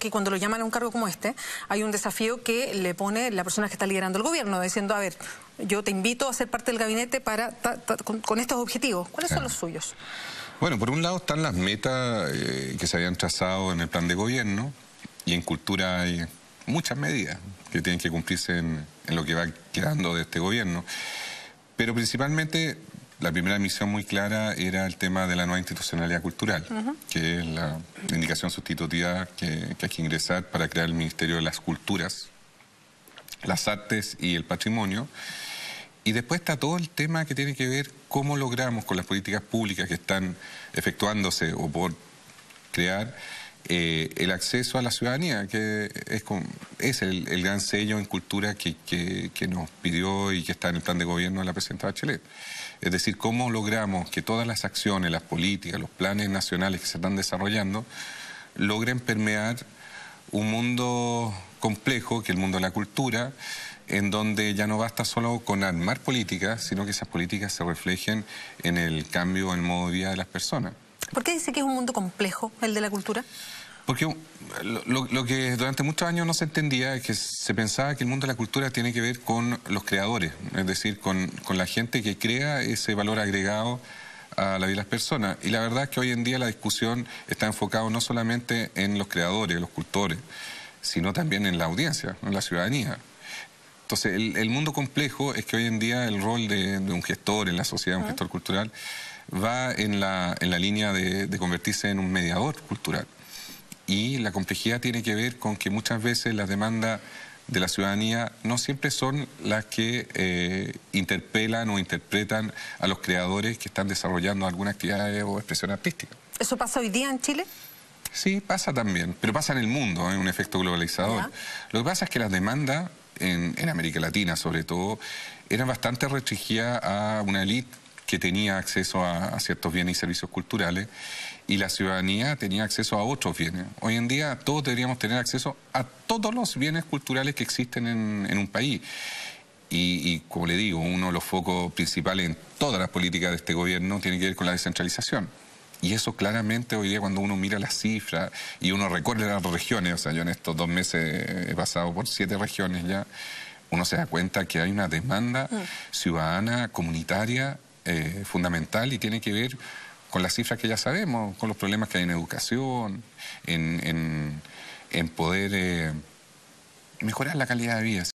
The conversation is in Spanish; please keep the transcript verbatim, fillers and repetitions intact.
que cuando lo llaman a un cargo como este, hay un desafío que le pone la persona que está liderando el gobierno, diciendo, a ver, yo te invito a ser parte del gabinete para ta, ta, con, con estos objetivos. ¿Cuáles claro. son los suyos? Bueno, por un lado están las metas eh, que se habían trazado en el plan de gobierno, y en cultura hay muchas medidas que tienen que cumplirse en, en lo que va quedando de este gobierno. Pero principalmente la primera misión muy clara era el tema de la nueva institucionalidad cultural, uh-huh. que es la indicación sustitutiva que, que hay que ingresar para crear el Ministerio de las Culturas, las Artes y el Patrimonio. Y después está todo el tema que tiene que ver cómo logramos con las políticas públicas que están efectuándose o por crear eh, el acceso a la ciudadanía, que es, con, es el, el gran sello en cultura que, que, que nos pidió y que está en el plan de gobierno de la presidenta Bachelet. Es decir, cómo logramos que todas las acciones, las políticas, los planes nacionales que se están desarrollando logren permear un mundo complejo, que es el mundo de la cultura, en donde ya no basta solo con armar políticas, sino que esas políticas se reflejen en el cambio en el modo de vida de las personas. ¿Por qué dice que es un mundo complejo el de la cultura? Porque lo, lo, lo que durante muchos años no se entendía es que se pensaba que el mundo de la cultura tiene que ver con los creadores, es decir, con, con la gente que crea ese valor agregado a la vida de las personas. Y la verdad es que hoy en día la discusión está enfocada no solamente en los creadores, los cultores, sino también en la audiencia, en la ciudadanía. Entonces, el, el mundo complejo es que hoy en día el rol de, de un gestor en la sociedad, un gestor cultural, va en la, en la línea de, de convertirse en un mediador cultural. Y la complejidad tiene que ver con que muchas veces las demandas de la ciudadanía no siempre son las que eh, interpelan o interpretan a los creadores que están desarrollando alguna actividad o expresión artística. ¿Eso pasa hoy día en Chile? Sí, pasa también, pero pasa en el mundo, es ¿eh? un efecto globalizador. ¿Ya? Lo que pasa es que las demandas, en, en América Latina sobre todo, eran bastante restringidas a una élite que tenía acceso a, a ciertos bienes y servicios culturales, y la ciudadanía tenía acceso a otros bienes. Hoy en día todos deberíamos tener acceso a todos los bienes culturales que existen en, en un país. Y, y como le digo, uno de los focos principales en todas las políticas de este gobierno tiene que ver con la descentralización. Y eso claramente hoy día cuando uno mira las cifras y uno recorre las regiones, o sea, yo en estos dos meses he pasado por siete regiones ya, uno se da cuenta que hay una demanda ciudadana, comunitaria, eh, fundamental, y tiene que ver con las cifras que ya sabemos, con los problemas que hay en educación, en, en, en poder eh, mejorar la calidad de vida.